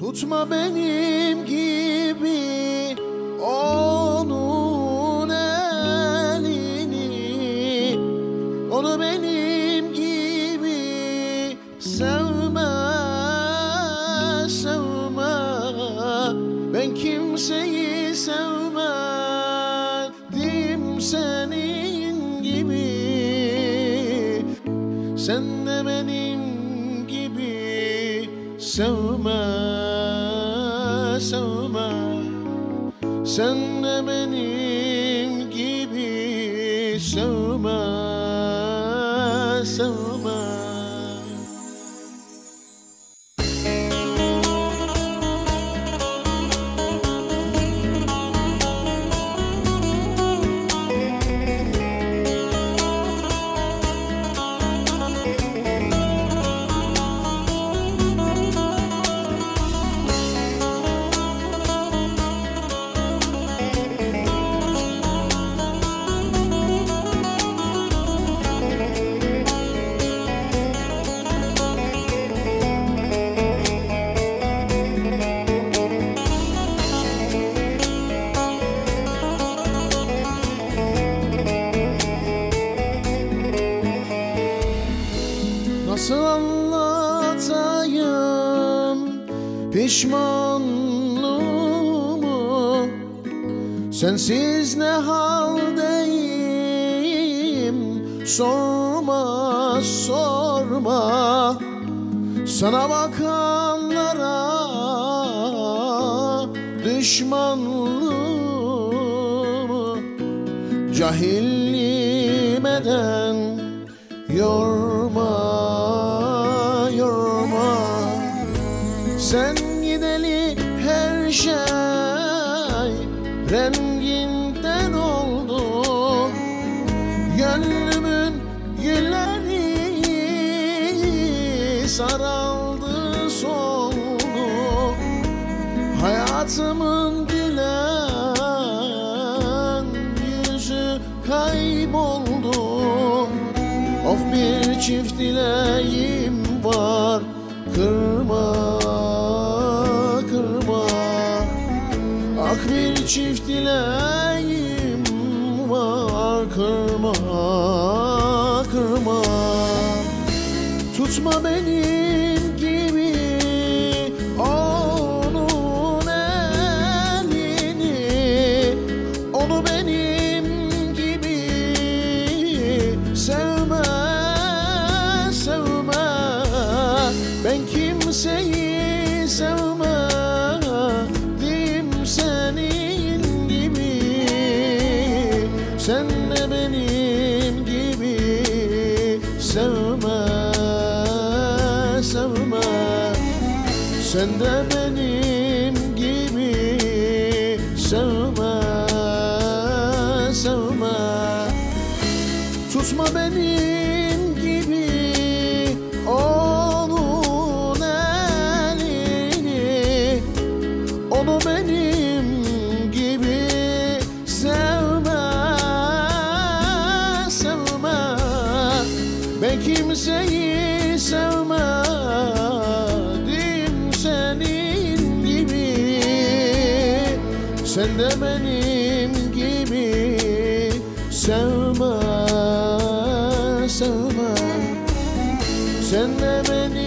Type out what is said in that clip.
Tutma benim gibi onun elini, onu benim gibi sevme, sevme. Ben kimseyi sevmedim senin gibi. Sen de benim gibi sevme, sevme. Sen de benim gibi sevme, sevme. Nasıl anlatayım pişmanlığımı? Sensiz ne haldeyim? Sorma, sorma. Sana bakanlara düşmanlığımı cahilliğim eden yorma, yorma. Sen gideli her şey renginden oldu. Gönlümün gülleri saraldı, soldu. Hayatımın gülen yüzü kayboldu. Of, bir çift dileğim var, kırma, kırma. Ah, bir çift dileğim var, kırma, kırma. Tutma benim gibi onun elini, onu benim gibi sevme, sevme. Ben kimseyi sevmedim senin gibi. Sen de benim gibi sevme, sevme. Sen de benim gibi sevme, sevme. Tutma benim gibi onun elini, onu benim gibi sevme, sevme. Ben kimseyi sevmedim senin gibi. Sen de benim gibi sevme, sevme. Sen de benim